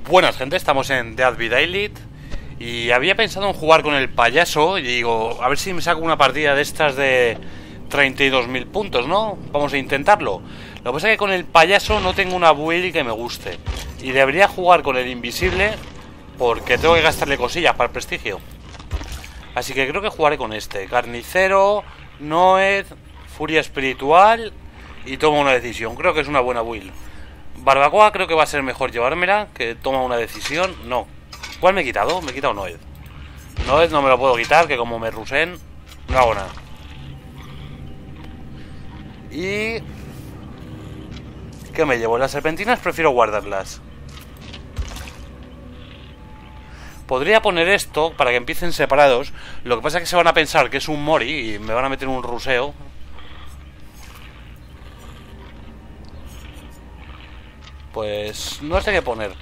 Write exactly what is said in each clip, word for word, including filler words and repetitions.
Buenas, gente, estamos en Dead by Daylight. Y había pensado en jugar con el payaso. Y digo, a ver si me saco una partida de estas de treinta y dos mil puntos, ¿no? Vamos a intentarlo. Lo que pasa es que con el payaso no tengo una build que me guste. Y debería jugar con el invisible, porque tengo que gastarle cosillas para el prestigio. Así que creo que jugaré con este. Carnicero, Noed, Furia Espiritual. Y tomo una decisión. Creo que es una buena build. Barbacoa creo que va a ser mejor llevármela que toma una decisión. No. ¿Cuál me he quitado? Me he quitado Noed. Noed no me lo puedo quitar, que como me rusen no hago nada. Y... ¿qué me llevo? Las serpentinas prefiero guardarlas. Podría poner esto para que empiecen separados. Lo que pasa es que se van a pensar que es un Mori y me van a meter un ruseo. Pues no sé qué poner.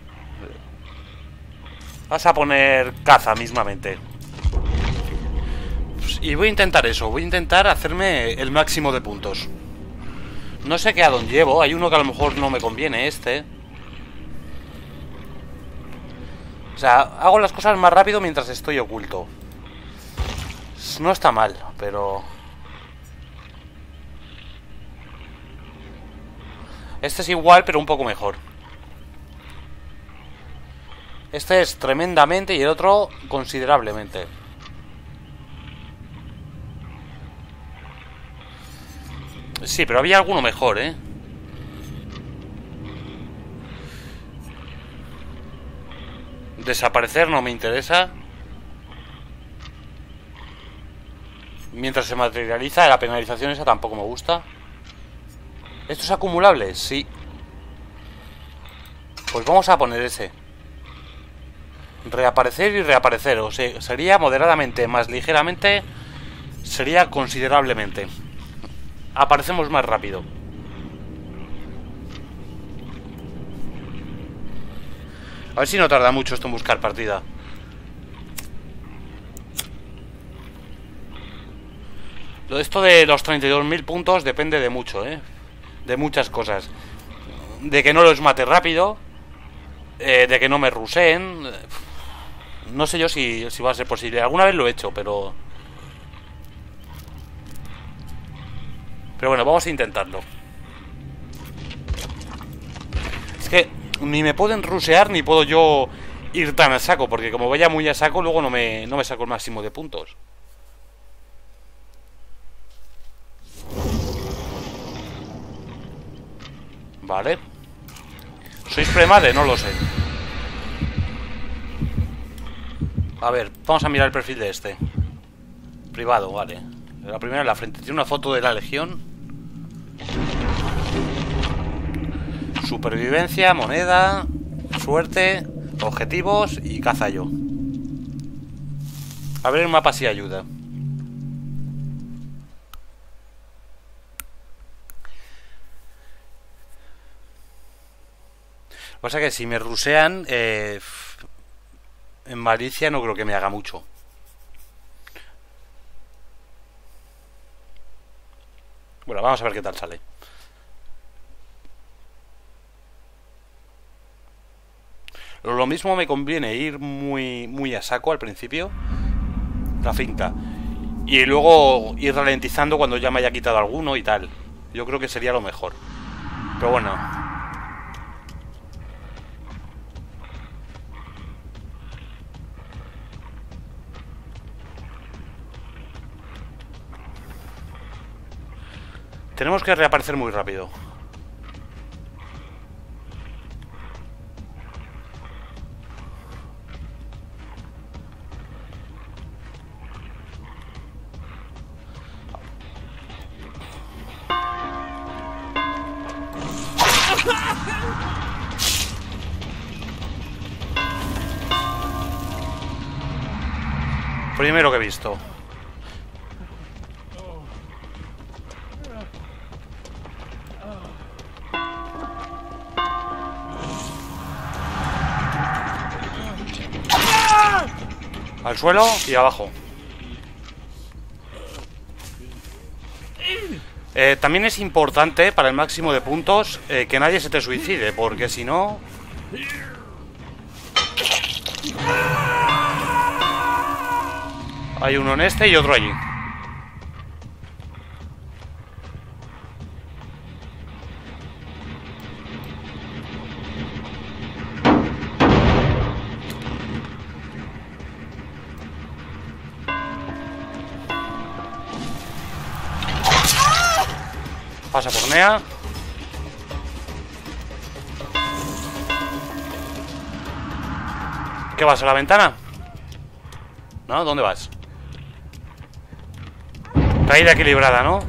Vas a poner caza mismamente. Y voy a intentar eso. Voy a intentar hacerme el máximo de puntos. No sé qué addon llevo. Hay uno que a lo mejor no me conviene, este. O sea, hago las cosas más rápido mientras estoy oculto. No está mal, pero... este es igual, pero un poco mejor. Este es tremendamente y el otro considerablemente. Sí, pero había alguno mejor, ¿eh? Desaparecer no me interesa. Mientras se materializa, la penalización esa tampoco me gusta. ¿Esto es acumulable? Sí. Pues vamos a poner ese. Reaparecer y reaparecer. O sea, sería moderadamente, más ligeramente. Sería considerablemente. Aparecemos más rápido. A ver si no tarda mucho esto en buscar partida. Lo de esto de los treinta y dos mil puntos depende de mucho, ¿eh? De muchas cosas. De que no los mate rápido. Eh, de que no me ruseen. No sé yo si, si va a ser posible. Alguna vez lo he hecho, pero... pero bueno, vamos a intentarlo. Es que ni me pueden rusear ni puedo yo ir tan a saco, porque como vaya muy a saco, luego no me, no me saco el máximo de puntos. Vale. ¿Sois premade? No lo sé. A ver, vamos a mirar el perfil de este. Privado, vale. La primera en la frente. Tiene una foto de la Legión. Supervivencia, moneda, suerte, objetivos y caza yo. A ver el mapa si ayuda. Lo que pasa es que si me rusean, eh, en malicia no creo que me haga mucho. Bueno, vamos a ver qué tal sale. Lo mismo me conviene ir muy, muy a saco al principio, la finta, y luego ir ralentizando cuando ya me haya quitado alguno y tal. Yo creo que sería lo mejor. Pero bueno... tenemos que reaparecer muy rápido. Primero que he visto. Al suelo y abajo. Eh, también es importante para el máximo de puntos eh, que nadie se te suicide, porque si no... Hay uno en este y otro allí. Pasa por Nea. ¿Qué vas, a la ventana? ¿No? ¿Dónde vas? Caída equilibrada, ¿no?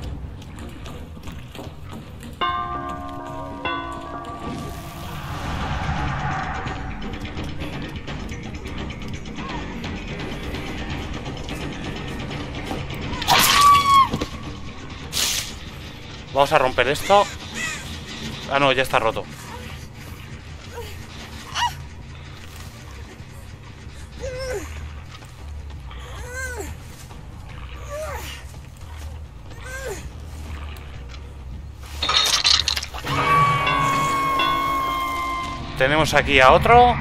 Vamos a romper esto. Ah, no, ya está roto. Tenemos aquí a otro.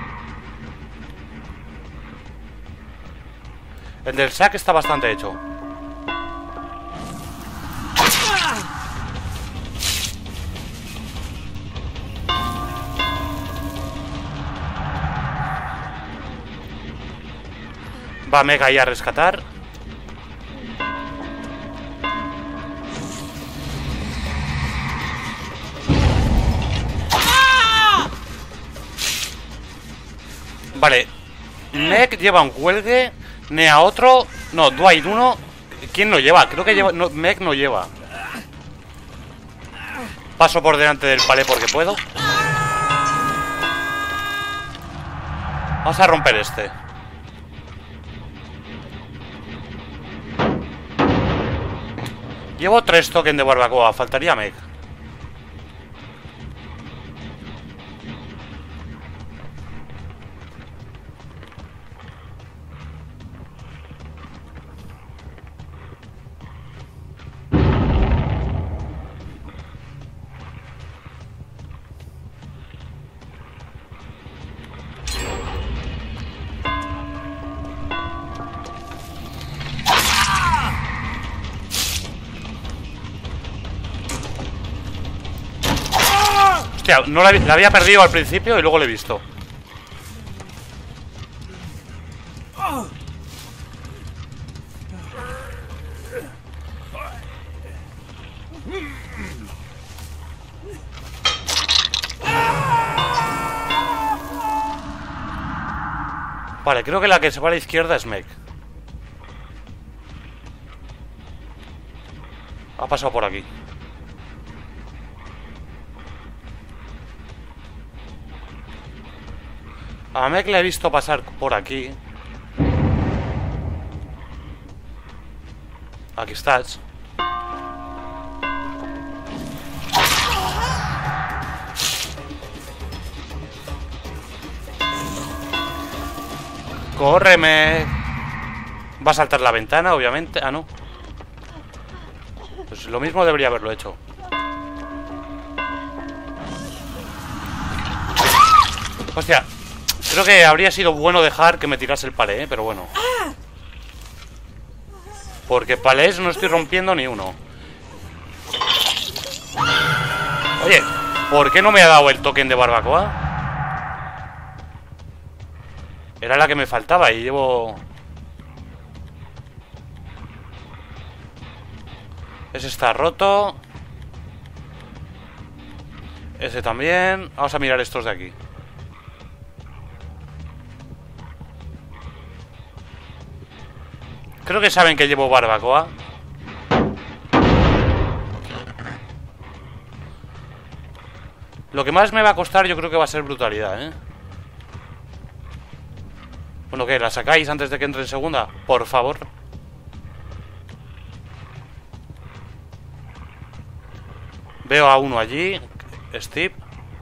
El del sac está bastante hecho. Va Mega ahí a rescatar. Vale. Meg lleva un cuelgue. Nea otro. No, Dwight uno. ¿Quién lo lleva? Creo que lleva... No, Meg no lleva. Paso por delante del palé porque puedo. Vamos a romper este. Llevo tres tokens de barbacoa. Faltaría Meg. Hostia, no la, la había perdido al principio y luego la he visto. Vale, creo que la que se va a la izquierda es Meg. Ha pasado por aquí. A Meg la he visto pasar por aquí. Aquí estás. ¡Córreme! Va a saltar la ventana, obviamente. Ah, no. Pues lo mismo debería haberlo hecho. Hostia. Creo que habría sido bueno dejar que me tirase el palé, ¿eh? Pero bueno. Porque palés no estoy rompiendo ni uno. Oye, ¿por qué no me ha dado el token de barbacoa? Era la que me faltaba y llevo... Ese está roto. Ese también. Vamos a mirar estos de aquí. Creo que saben que llevo barbacoa. Lo que más me va a costar yo creo que va a ser brutalidad, ¿eh? Bueno, ¿qué? ¿La sacáis antes de que entre en segunda? Por favor. Veo a uno allí. Steve.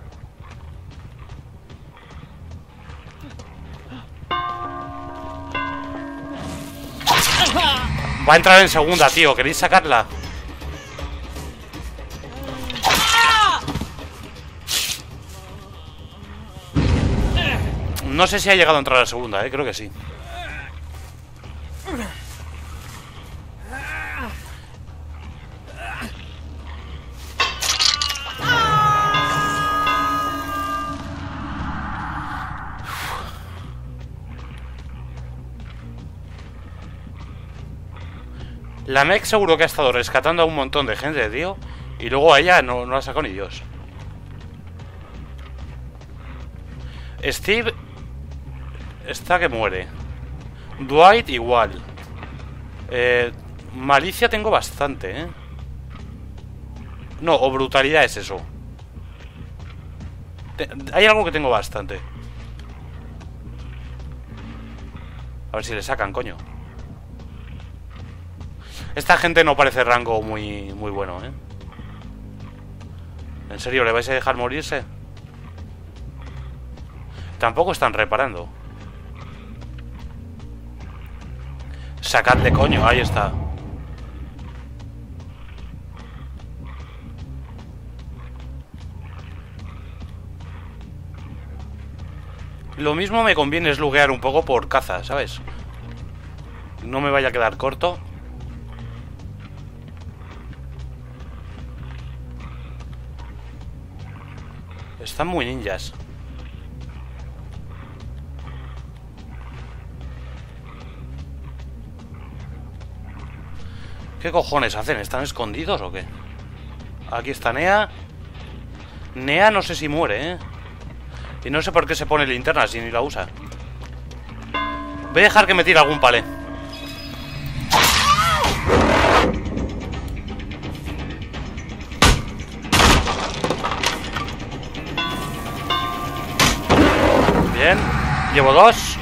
Va a entrar en segunda, tío. ¿Queréis sacarla? No sé si ha llegado a entrar a la segunda, eh, creo que sí. La mech seguro que ha estado rescatando a un montón de gente, tío. Y luego a ella no, no la sacó ni Dios. Steve está que muere. Dwight igual. eh, Malicia tengo bastante, ¿eh? No, o brutalidad es eso. Te, hay algo que tengo bastante. A ver si le sacan, coño. Esta gente no parece rango muy, muy bueno, ¿eh? ¿En serio le vais a dejar morirse? Tampoco están reparando. Sacadle, coño, ahí está. Lo mismo me conviene sluguear un poco por caza, ¿sabes? No me vaya a quedar corto. Están muy ninjas. ¿Qué cojones hacen? ¿Están escondidos o qué? Aquí está Nea. Nea no sé si muere, ¿eh? Y no sé por qué se pone linterna si ni la usa. Voy a dejar que me tire algún palé. Bien, llevo dos.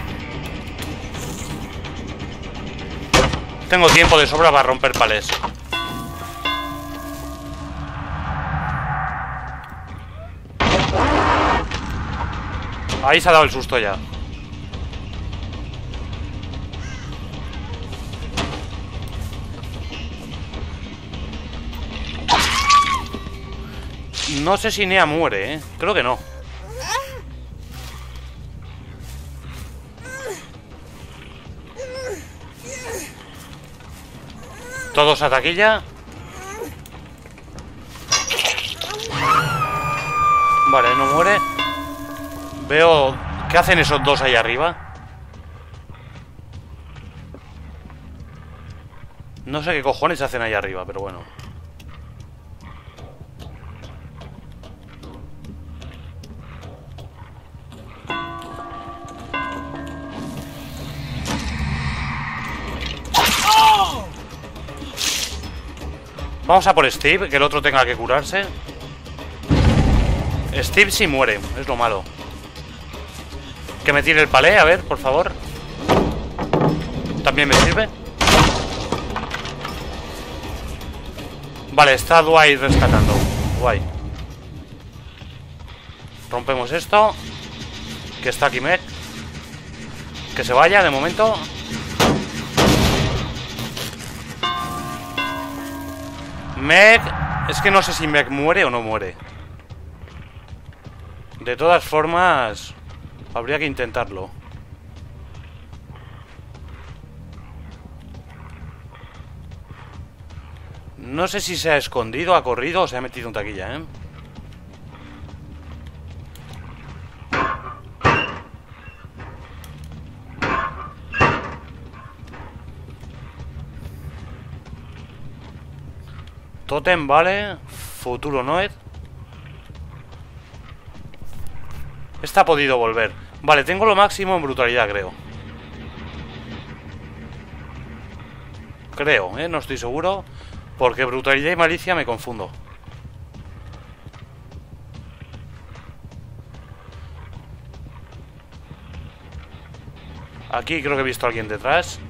Tengo tiempo de sobra para romper palés. Ahí se ha dado el susto ya. No sé si Nea muere, ¿eh? Creo que no. Todos a taquilla. Vale, no muere. Veo... ¿Qué hacen esos dos ahí arriba? No sé qué cojones hacen ahí arriba, pero bueno. Vamos a por Steve, que el otro tenga que curarse. Steve sí muere, es lo malo. Que me tire el palé, a ver, por favor. También me sirve. Vale, está Dwight rescatando. Guay. Rompemos esto. Que está aquí Meg. Que se vaya de momento. Meg... Es que no sé si Meg muere o no muere. De todas formas... Habría que intentarlo. No sé si se ha escondido, ha corrido o se ha metido en taquilla, ¿eh? Totem, vale. Futuro Noed. Esta ha podido volver. Vale, tengo lo máximo en brutalidad, creo. Creo, ¿eh? No estoy seguro. Porque brutalidad y malicia me confundo. Aquí creo que he visto a alguien detrás.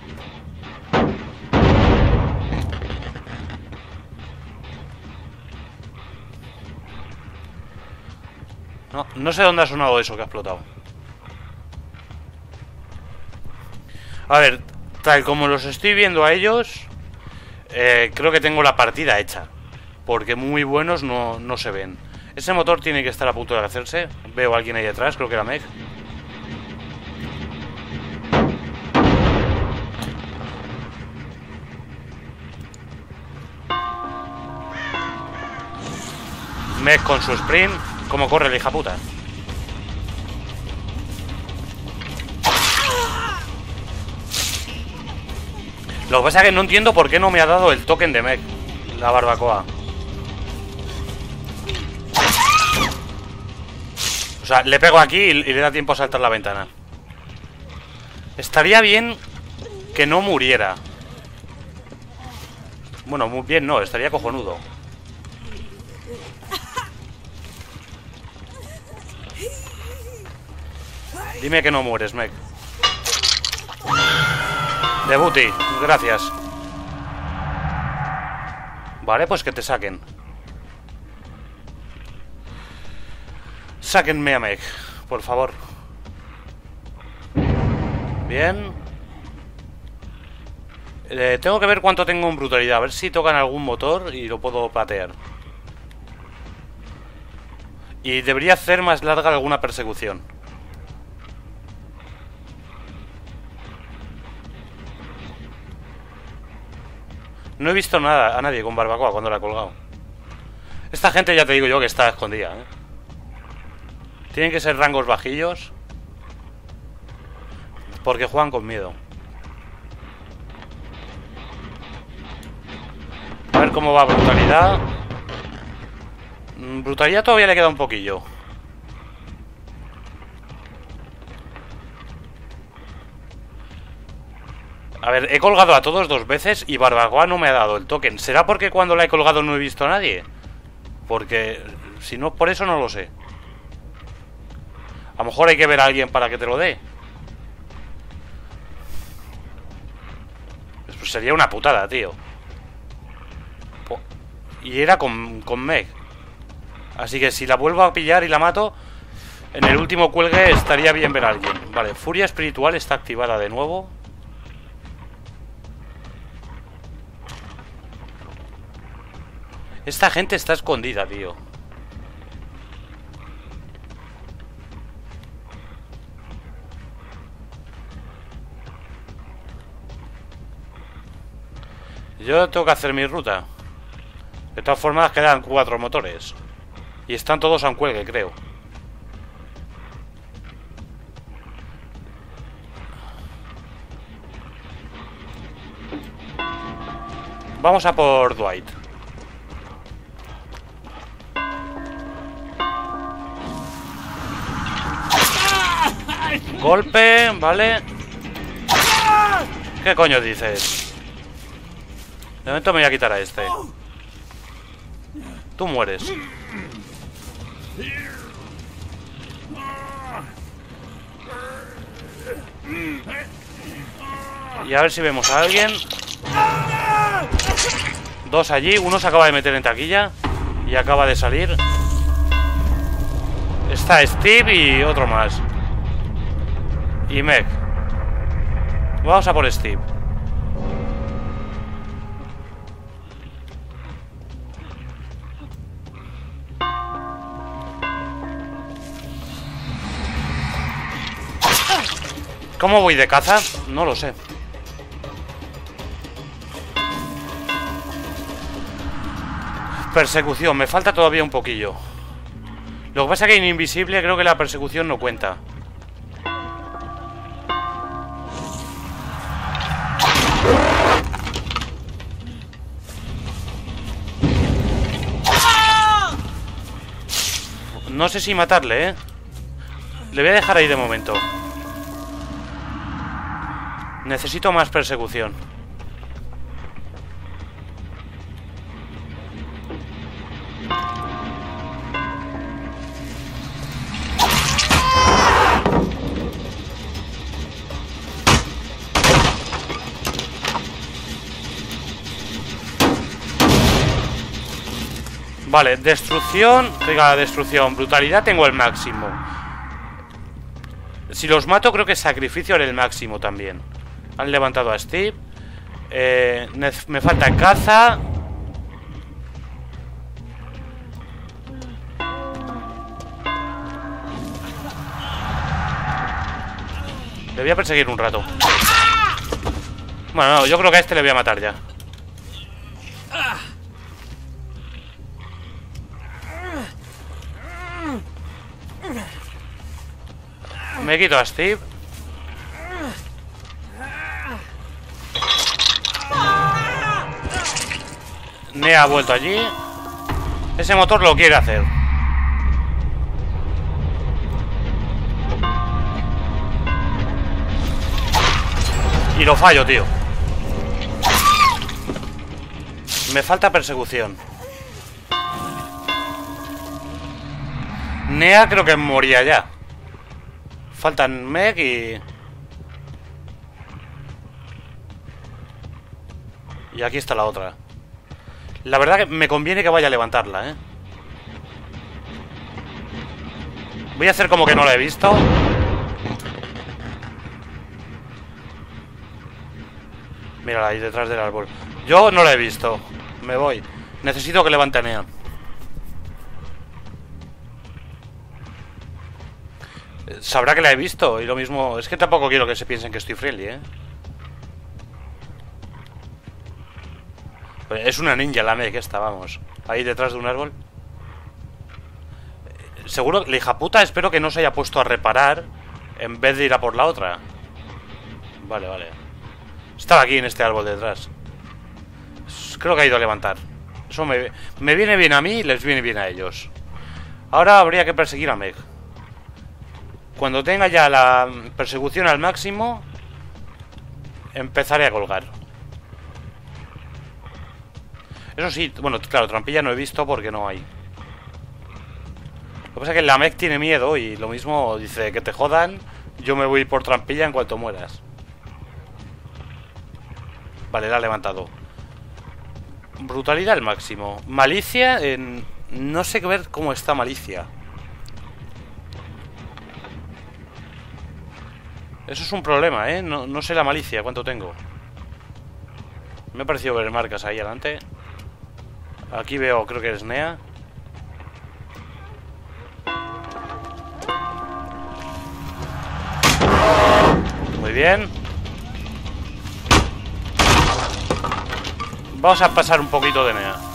No, no sé dónde ha sonado eso que ha explotado. A ver, tal como los estoy viendo a ellos, eh, creo que tengo la partida hecha. Porque muy buenos no, no se ven. Ese motor tiene que estar a punto de hacerse. Veo a alguien ahí detrás, creo que era Meg. Meg con su sprint. ¿Cómo corre el hija puta? Lo que pasa es que no entiendo por qué no me ha dado el token de Meg, la barbacoa. O sea, le pego aquí y le da tiempo a saltar la ventana. Estaría bien que no muriera. Bueno, muy bien no, estaría cojonudo. Dime que no mueres, Meg. Debuti, gracias. Vale, pues que te saquen. Sáquenme a Meg, por favor. Bien. eh, Tengo que ver cuánto tengo en brutalidad. A ver si tocan algún motor y lo puedo patear. Y debería hacer más larga alguna persecución. No he visto nada a nadie con barbacoa cuando la he colgado. Esta gente ya te digo yo que está escondida, ¿eh? Tienen que ser rangos bajillos, porque juegan con miedo. A ver cómo va brutalidad. Brutalidad todavía le queda un poquillo. A ver, he colgado a todos dos veces y barbacoa no me ha dado el token. ¿Será porque cuando la he colgado no he visto a nadie? Porque si no, por eso no lo sé. A lo mejor hay que ver a alguien para que te lo dé. Pues sería una putada, tío. Y era con, con Meg. Así que si la vuelvo a pillar y la mato, en el último cuelgue estaría bien ver a alguien. Vale, furia espiritual está activada de nuevo. Esta gente está escondida, tío. Yo tengo que hacer mi ruta. De todas formas quedan cuatro motores. Y están todos a un cuelgue, creo. Vamos a por Dwight. Golpe, vale. ¿Qué coño dices? De momento me voy a quitar a este. Tú mueres. Y a ver si vemos a alguien. Dos allí, uno se acaba de meter en taquilla y acaba de salir. Está Steve y otro más. Y Meg. Vamos a por Steve. ¿Cómo voy de caza? No lo sé. Persecución, me falta todavía un poquillo. Lo que pasa es que en invisible creo que la persecución no cuenta. No sé si matarle, ¿eh? Le voy a dejar ahí de momento. Necesito más persecución. Vale, destrucción. Venga, destrucción. Brutalidad tengo el máximo. Si los mato creo que sacrificio era el máximo también. Han levantado a Steve. eh, Me falta caza. Le voy a perseguir un rato. Bueno, no, yo creo que a este le voy a matar ya. Me quito a Steve. Nea ha vuelto allí. Ese motor lo quiere hacer. Y lo fallo, tío. Me falta persecución. Nea creo que moría ya. Faltan Meg y... Y aquí está la otra. La verdad que me conviene que vaya a levantarla, ¿eh? Voy a hacer como que no la he visto. Mírala ahí detrás del árbol. Yo no la he visto. Me voy. Necesito que levante a Nea. Sabrá que la he visto. Y lo mismo... Es que tampoco quiero que se piensen que estoy friendly, ¿eh? Es una ninja la Meg esta, vamos. Ahí detrás de un árbol. Seguro, la hija puta, espero que no se haya puesto a reparar en vez de ir a por la otra. Vale, vale. Estaba aquí en este árbol detrás. Creo que ha ido a levantar. Eso me, me viene bien a mí y les viene bien a ellos. Ahora habría que perseguir a Meg. Cuando tenga ya la persecución al máximo, empezaré a colgar. Eso sí, bueno, claro, trampilla no he visto porque no hay. Lo que pasa es que la Meg tiene miedo y lo mismo dice que te jodan. Yo me voy por trampilla en cuanto mueras. Vale, la ha levantado. Brutalidad al máximo. Malicia, en... no sé qué ver cómo está Malicia. Eso es un problema, ¿eh? No, no sé la malicia, cuánto tengo. Me ha parecido ver marcas ahí adelante. Aquí veo, creo que es Nea. Muy bien. Vamos a pasar un poquito de Nea.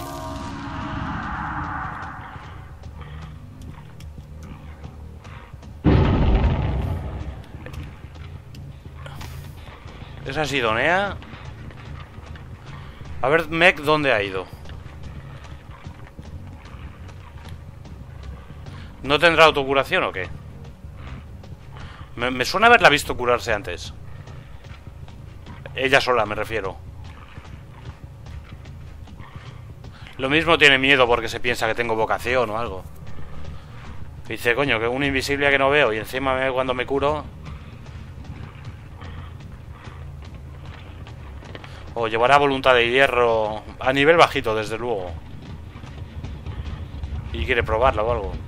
Esa ha sido Nea. A ver, Meg, ¿dónde ha ido? ¿No tendrá autocuración o qué? Me, me suena haberla visto curarse antes. Ella sola, me refiero. Lo mismo tiene miedo porque se piensa que tengo vocación o algo. Dice, coño, que un invisible que no veo y encima me, cuando me curo... O llevará voluntad de hierro a nivel bajito, desde luego. Y quiere probarla o algo.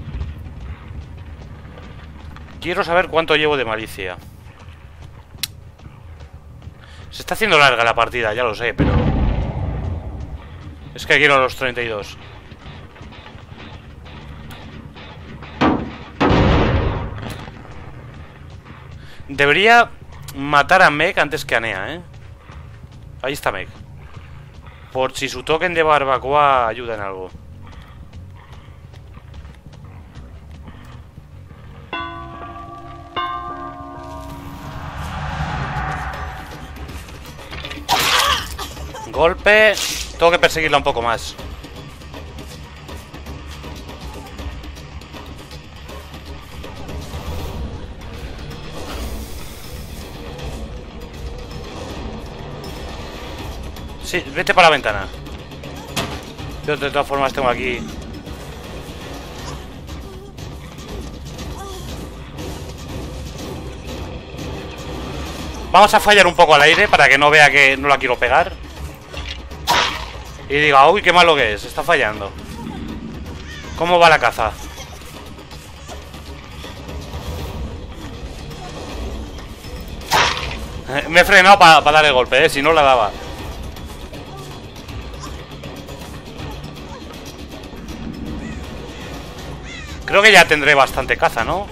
Quiero saber cuánto llevo de malicia. Se está haciendo larga la partida, ya lo sé, pero... Es que quiero los treinta y dos. Debería matar a Meg antes que a Nea, ¿eh? Ahí está Meg. Por si su token de barbacoa ayuda en algo. Golpe. Tengo que perseguirla un poco más. Sí, vete para la ventana. Yo de todas formas tengo aquí... Vamos a fallar un poco al aire para que no vea que no la quiero pegar. Y diga, uy, qué malo que es, está fallando. ¿Cómo va la caza? Me he frenado para pa dar el golpe, ¿eh? Si no la daba. Creo que ya tendré bastante caza, ¿no?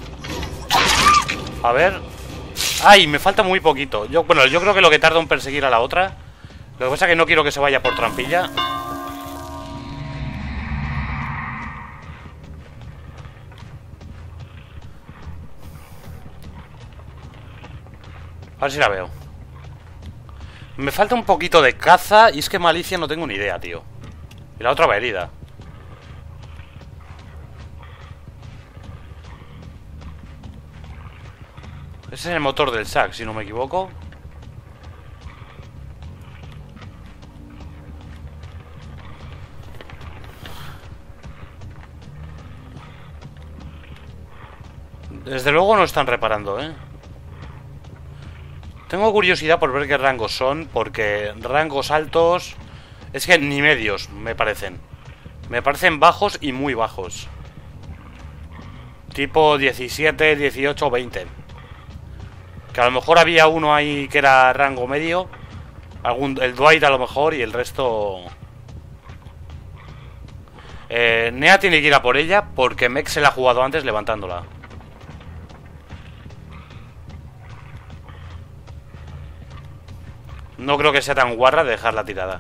A ver. ¡Ay! Me falta muy poquito. Yo, bueno, yo creo que lo que tarda en perseguir a la otra... Lo que pasa es que no quiero que se vaya por trampilla. A ver si la veo. Me falta un poquito de caza. Y es que malicia no tengo ni idea, tío. Y la otra va herida. Ese es el motor del S A C, si no me equivoco. Desde luego no están reparando, ¿eh? Tengo curiosidad por ver qué rangos son, porque rangos altos... Es que ni medios, me parecen. Me parecen bajos y muy bajos. Tipo diecisiete, dieciocho, veinte. Que a lo mejor había uno ahí que era rango medio. Algún, el Dwight a lo mejor y el resto... Eh, Nea tiene que ir a por ella porque Mech se la ha jugado antes levantándola. No creo que sea tan guarra de dejarla tirada.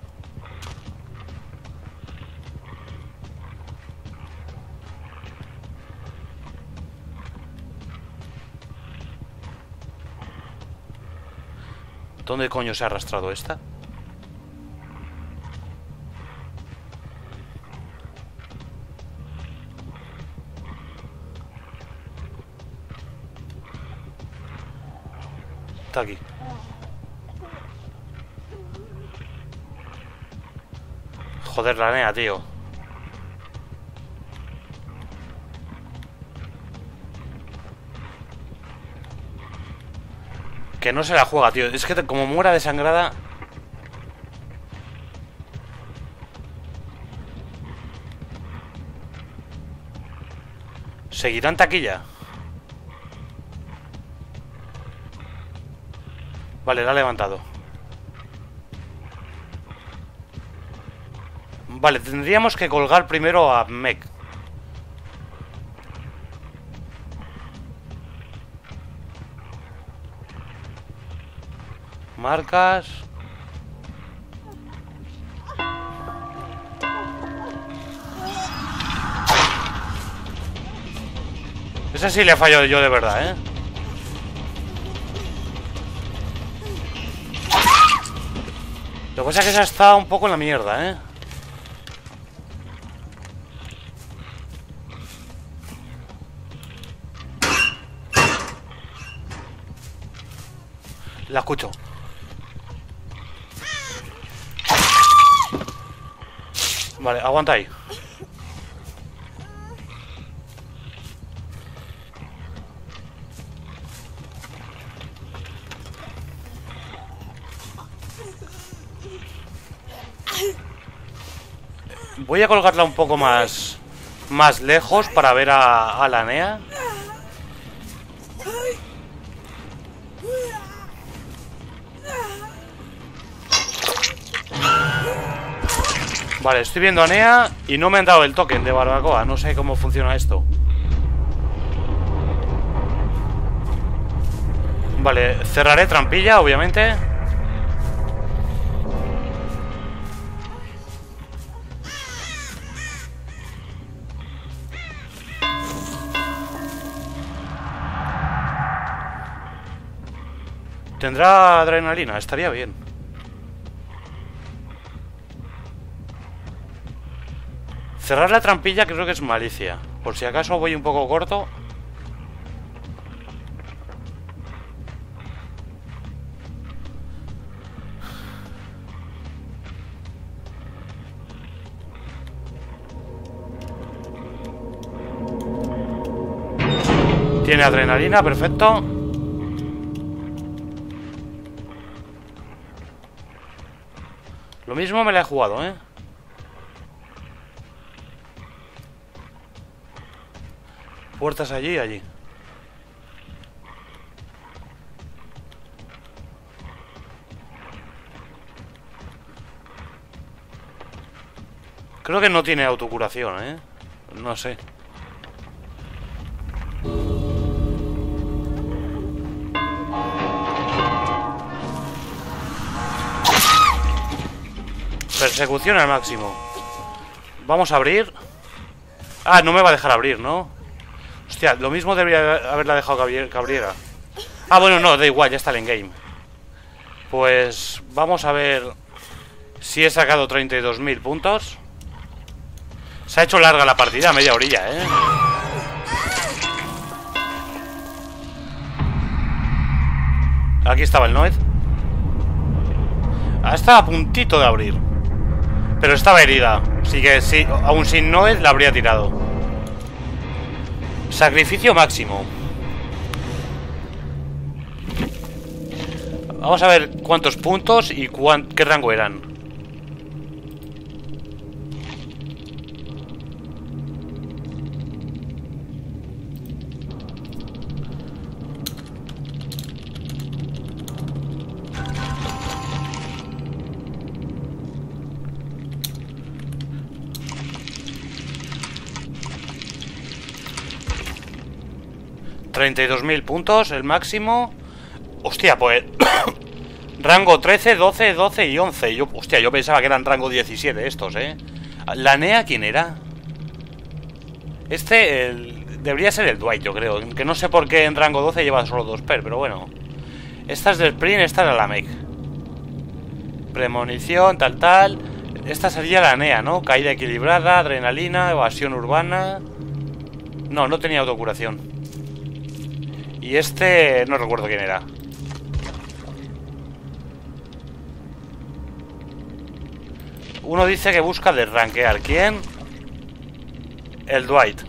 ¿Dónde coño se ha arrastrado esta? Está aquí. Joder, la Nea, tío. Que no se la juega, tío. Es que te, como muera desangrada... ¿Seguirá en taquilla? Vale, la ha levantado. Vale, tendríamos que colgar primero a Mech. Marcas. Ese sí le he fallado yo de verdad, ¿eh? Lo que pasa es que esa está un poco en la mierda, ¿eh? La escucho. Vale, aguanta ahí. Voy a colgarla un poco más más lejos para ver a, a la Nea. Vale, estoy viendo a Nea y no me han dado el token de barbacoa. No sé cómo funciona esto. Vale, cerraré trampilla, obviamente. Tendrá adrenalina, estaría bien. Cerrar la trampilla creo que es malicia. Por si acaso voy un poco corto. Tiene adrenalina, perfecto. Lo mismo me la he jugado, ¿eh? Puertas allí y allí. Creo que no tiene autocuración, ¿eh? No sé. Persecución al máximo. Vamos a abrir. Ah, no me va a dejar abrir, ¿no? Hostia, lo mismo debería haberla dejado que abriera. Ah, bueno, no, da igual, ya está el endgame. Pues vamos a ver si he sacado treinta y dos mil puntos. Se ha hecho larga la partida, media orilla, ¿eh? Aquí estaba el Noed. Ah, estaba a puntito de abrir. Pero estaba herida. Así que sí, aún sin Noed la habría tirado. Sacrificio máximo. Vamos a ver cuántos puntos y cuán, qué rango eran. treinta y dos mil puntos, el máximo. Hostia, pues rango trece, doce, doce y once. Yo, hostia, yo pensaba que eran rango diecisiete estos, ¿eh? ¿La N E A quién era? Este el, debería ser el Dwight, yo creo. Que no sé por qué en rango doce lleva solo dos per, pero bueno. Esta es del Sprint, esta era la Mech. Premonición, tal, tal. Esta sería la N E A, ¿no? Caída equilibrada, adrenalina, evasión urbana. No, no tenía autocuración. Y este no recuerdo quién era. Uno dice que busca desranquear. ¿Quién? El Dwight.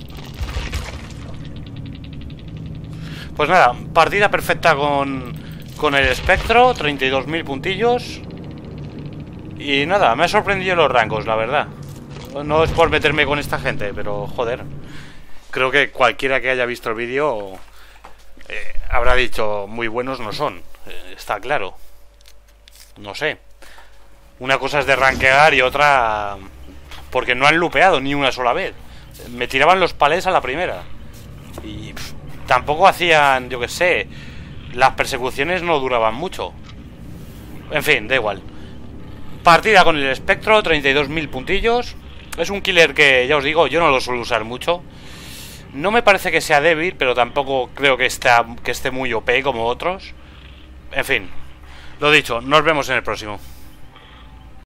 Pues nada, partida perfecta con, con el espectro. treinta y dos mil puntillos. Y nada, me ha sorprendido los rangos, la verdad. No es por meterme con esta gente, pero joder. Creo que cualquiera que haya visto el vídeo eh, habrá dicho muy buenos no son. Eh, está claro. No sé. Una cosa es de rankear y otra porque no han lupeado ni una sola vez. Me tiraban los palés a la primera. Y pff, tampoco hacían, yo que sé, las persecuciones no duraban mucho. En fin, da igual. Partida con el espectro, treinta y dos mil puntillos. Es un killer que, ya os digo, yo no lo suelo usar mucho. No me parece que sea débil, pero tampoco creo que esté, que esté muy O P como otros. En fin, lo dicho, nos vemos en el próximo.